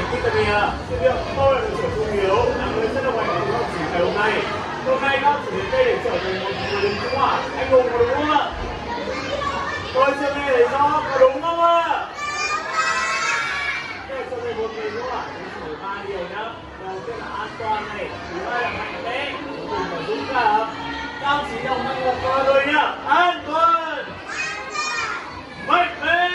Italia. Sự việc tôi là đội trưởng Trung Hiếu, là người rất đồng hành cùng các chỉ ngày hôm nay. Hôm nay các chỉ đến đây để trở thành một người lính cứu hỏa anh hùng, có đúng không ạ? Tôi chưa nghe thấy rõ, có đúng không ạ? Để trở thành một người cứu hỏa thì phải 3 điều nhá. Đầu tiên là an toàn này, thứ hai là mạnh mẽ, cuối cùng là dũng cảm. Các ông chí đồng hành cùng tôi rồi nhá. An toàn, mạnh mẽ,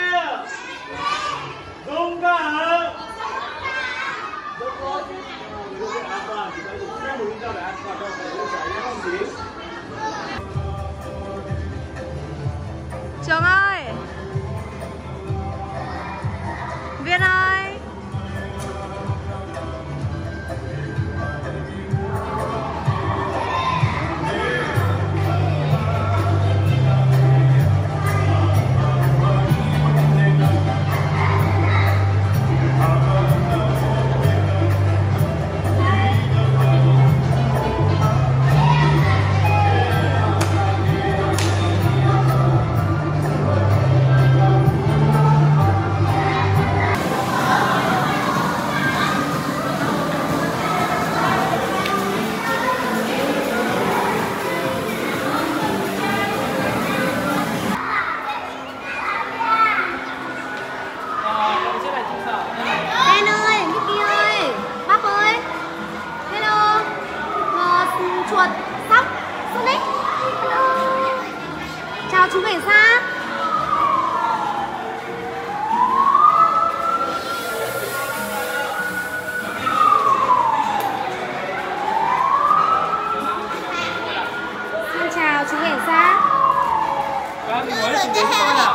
dũng cảm. Rất tốt. Điều kiện an toàn thì phải dùng thêm một lý do để an toàn đâu, phải đưa giải nhé không chí. Trường ơi, Viên ơi. Chuột, sóc, Sonic. Hello. Chào chú cảnh sát. Xin chào chú cảnh sát. Các mình mới tìm đến tôi nào.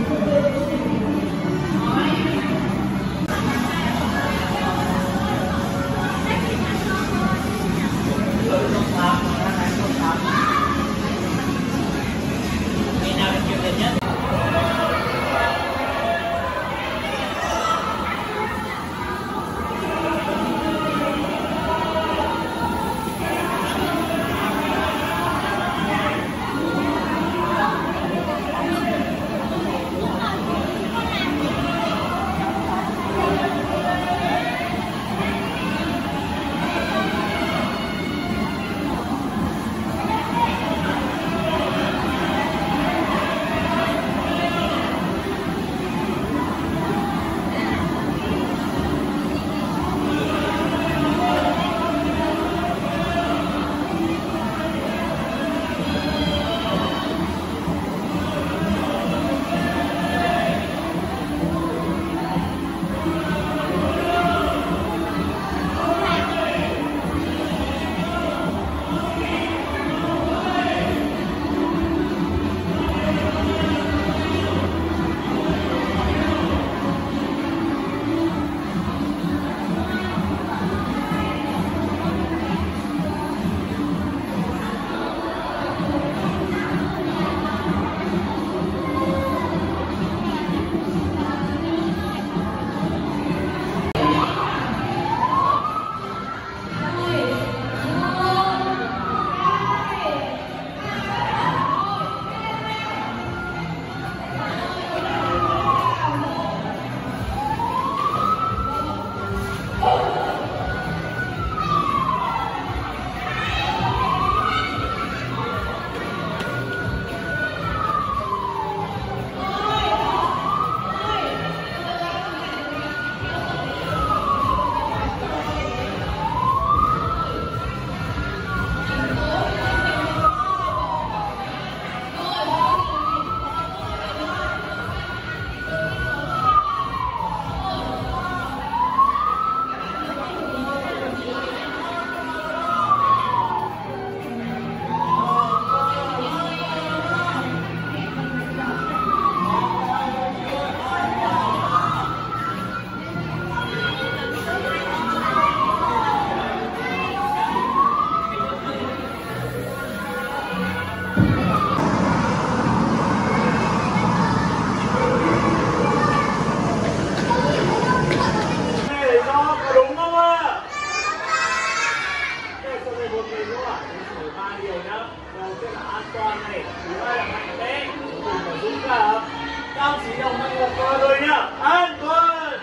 Cao chỉ đồng mạnh một cờ rồi nhá. An toàn.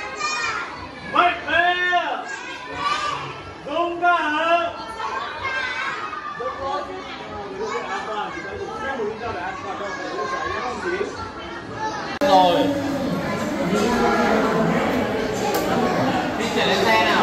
Mạnh mẽ. Dũng cảm. Rất tốt. Điều kiện an toàn chỉ cần dùng thêm một lý do để an toàn đâu phải lưu giải nhé không gì. Rồi. Đi chuyển lên xe nào.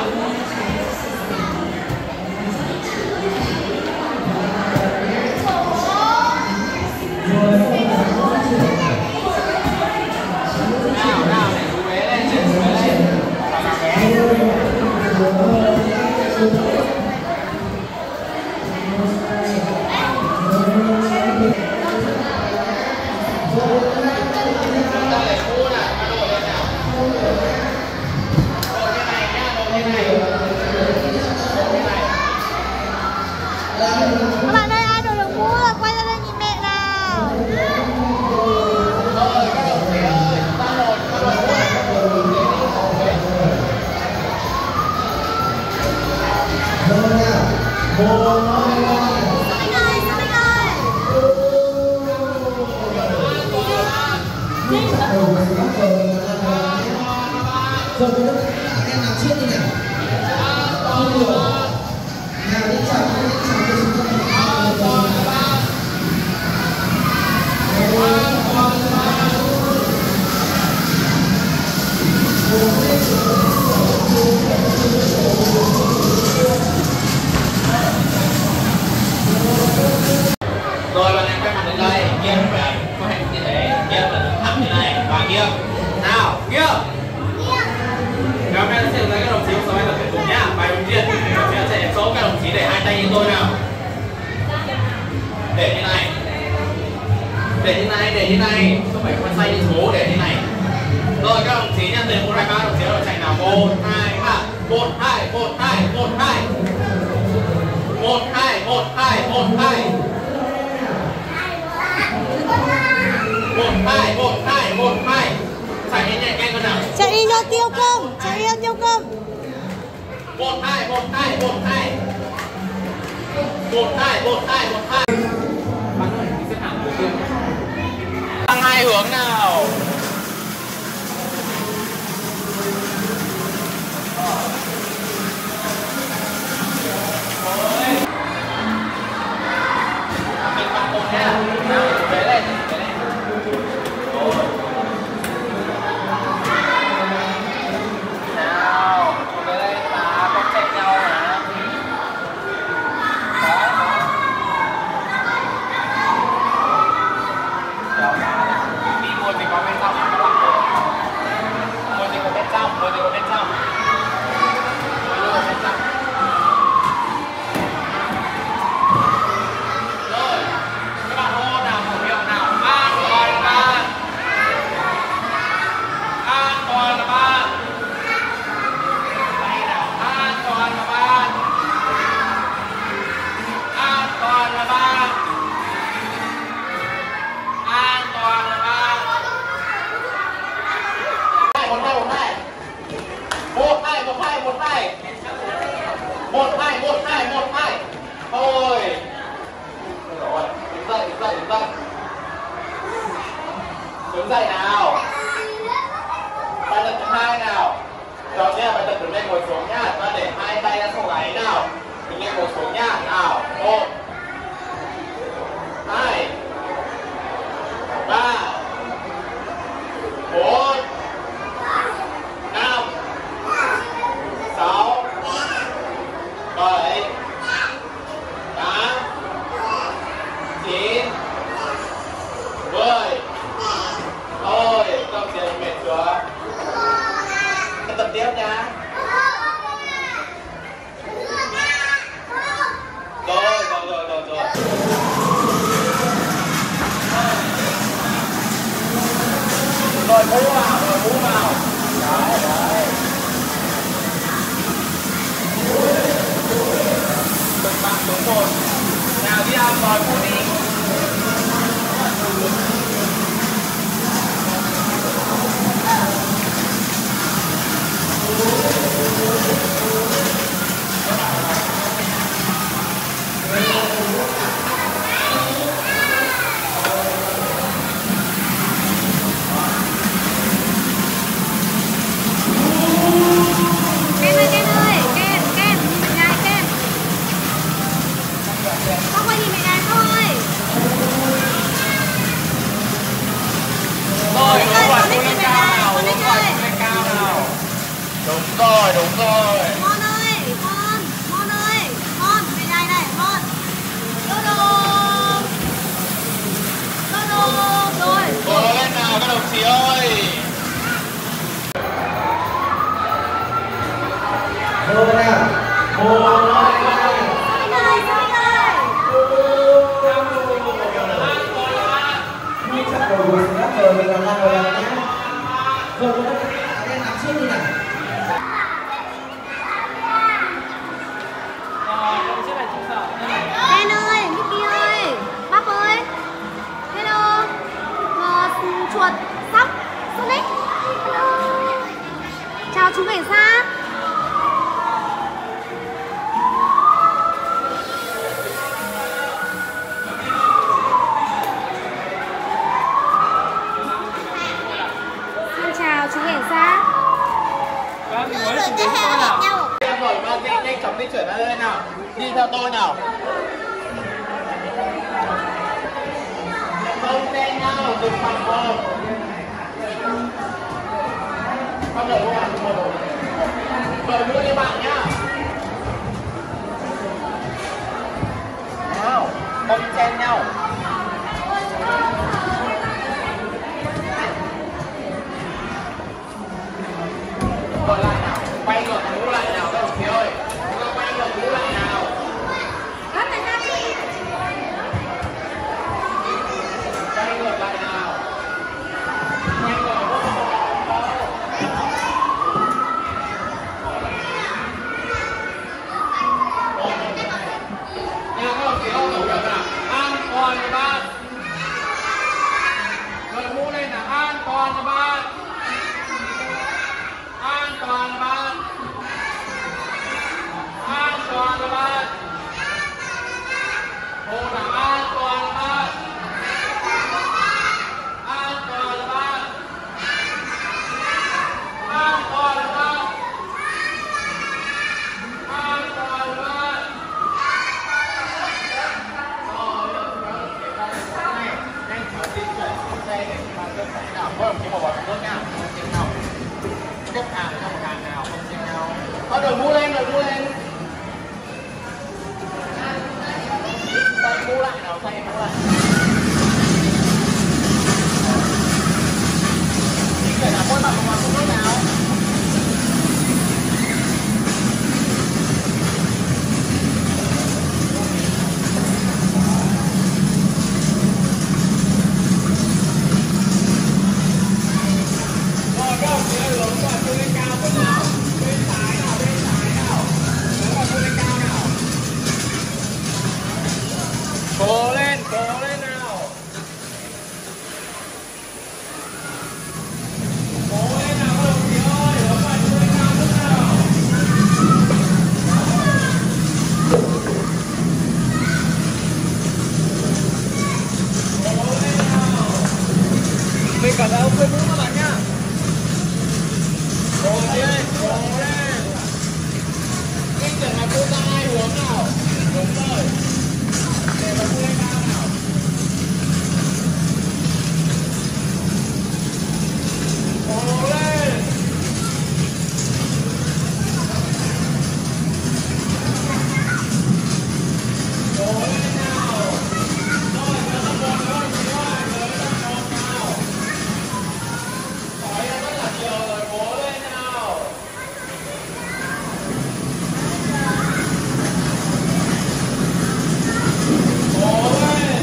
Các bạn ơi, ai đổi được mũ là quay ra đây nhìn mẹ nào. Rồi có tất cả em nào trước đi nào. Không được. Nào đi chào cho chúng ta. Rồi bạn em quay mặt lên đây, nghiêng về, có hình như thế, nghiêng là đứng thẳng như này và nghiêng. Nào, nghiêng. Các em sẽ lấy các đồng chí số bài tập thể dục nhá. Bài đầu tiên, các em sẽ số các đồng chí để hai tay như tôi nào. Để như này. để như này, không phải con xoay như số, để như này. Rồi các đồng chí nha, từ 1, 2, 3 đồng chí rồi chạy nào 1, 2, 3, 1, 2, 1, 2, 1, 2, 1, 2, 1, 2, 1, 2, 1, 2, 1, 2, 1, 2, chạy nhanh nhanh con nào. Chạy đi cho tiêu cơm, chạy đi cho tiêu cơm. 1, 2, 1, 2, 1, 2, 1, 2, 1, 2, 1, 2. Bắn ơi, xếp hàng đầu tiên. Sang hai hướng nào. Mình bắn một nha. Nào, vẽ lên, vẽ lên. Nào, vẽ lên và không chạy nhau hả? Đi một thì có bên trong các bạn. Một thì có bên trong, một thì có bên trong. Một thì có bên trong. Rồi, các bạn hô nào, khẩu hiệu nào. An toàn là ba. An toàn là ba. Đây nào, an toàn là ba. An toàn là ba. An toàn là ba. 1, 2, 1, 2. 1, 2, 1, 2, 1, 2. 1, 2, 1, 2, 1, 2. Thôi. Rồi, đứng dậy, đứng dậy, đứng dậy. Đứng dậy nào. Bài tập thứ 2 nào. Rồi nha, bài tập đứng lên ngồi xuống nhá. Ta để hai tay ra sau gáy nào. Đứng lên ngồi xuống nhá. Nào, 1, 2, 3, 4, 5, 6, 7, 8, 9, 10. Thôi, không tiền mệt chưa? Tập tiếp nha. Rồi. Rồi mũ vào. Đấy. Từng bạn số 1. Nào đi nào, rồi mũ đi. Ken ơi, Ken, nhìn mẹ này, Ken. Không ơi, nhìn mẹ này thôi. Rồi, Con đúng rồi, lên lên cao nào, con đúng lên rồi, ơi. lên cao nào. Đúng rồi. Mon ơi, con, mẹ này này, con. Đô rồi. Cố lên nào các đồng chí ơi. Rồi nào. Chặt đầu rồi, lắc rồi, mình làm nhé. Rồi, em làm trước đi nào. Ken ơi, Mickey ơi, bác ơi. Hello. Chuột, sóc, Sonic. Hello. Chào chú cảnh sát. Xin chào chú cảnh sát. Vâng, thì mới đến tôi nào. Em rồi, con đi nhanh chóng di chuyển ra đây nào. Đi theo tôi nào. Không tên nhau, dừng bằng một. Con đợi các bạn một. Đợi mũ cho bạn nhá. Nào, không chen nhau. Còn lại nào, quay ngược mũ lại nào các đồng chí ơi. Chúng ta quay ngược mũ lại nào. Quay ngược lại. toàn các bạn. Đội mũ lên là an toàn các bạn. An toàn các bạn. An toàn các bạn. Hồ đảm an toàn các bạn. An toàn các bạn. An toàn các bạn. An toàn các bạn. Nhanh chóng di chuyển xuống xe để chúng ta cơ thể nào có đồng chí một nước nha, không chênh nhau. Xếp hàng trong một hàng nào không chênh nhau. Thôi đội mũ lên, đội mũ lên. Tay mũ lại nào, tay mũ lại. Di chuyển là mỗi mặt một mặt không nước nào. Cố lên nào. Cố lên nào các đồng chí ơi, hướng vào chú lên cao chút nào. Cố lên nào. Mình cả ông quên mũ các bạn nhá. Cố lên, cố lên. Cái chuyện là cô ta ai hướng nào. Đúng rồi. Để mà cô lên cao nào. Cố lên. Cố lên nào. Rồi, nhớ tầm một nữa, nhớ tầm một nào. Hỏi em rất là nhiều rồi, cố lên nào. Cố lên.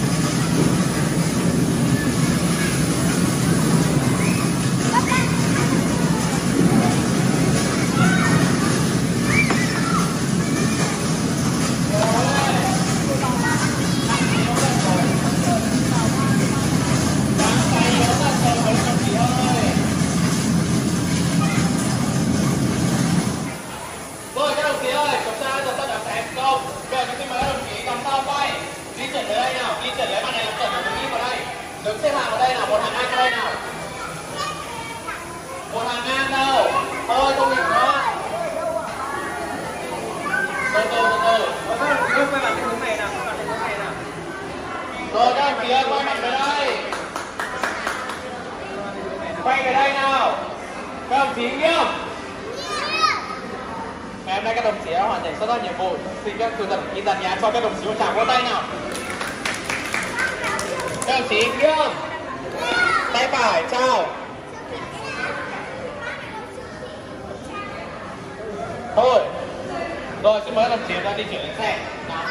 Rồi các đồng chí ơi, chúng ta tập đã thành công. Bây giờ chúng tôi mời các đồng chí cầm sao quay. Di chuyển tới đây nào, di chuyển tới mặt này, tổng một đi vào đây. Đứng xếp hàng vào đây nào, một hàng ngang vào đây nào. Một hàng ngang đâu. Thôi không nghịch nữa. Từ từ. Quay mặt cái hướng này nào, Rồi các đồng chí ơi, quay mặt về đây. Quay về đây nào. Các đồng chí nghiêm. Ngày hôm nay các đồng chí đã hoàn thành xuất sắc nhiệm vụ. Xin các cư dân in dàn nhạc cho các đồng chí một tràng vỗ tay nào. Các đồng chí nghiêm. Tay phải chào. Thôi. Rồi xin mời các đồng chí ra đi chuyển lên xe. Nào.